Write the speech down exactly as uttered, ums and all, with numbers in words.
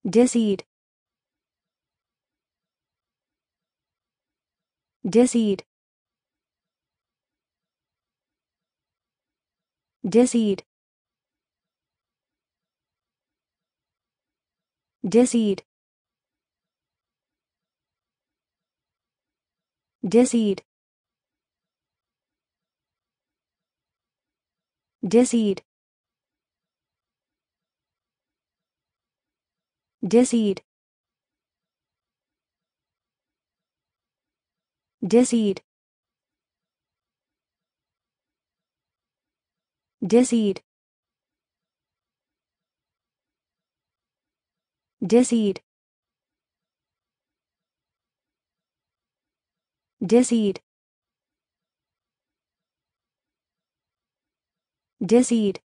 Dizzied. Dizzied. Dizzied. Dizzied. Dizzied. Dizzied. Dizzied. Dizzied. Dizzied. Dizzied. Dizzied. Dizzied.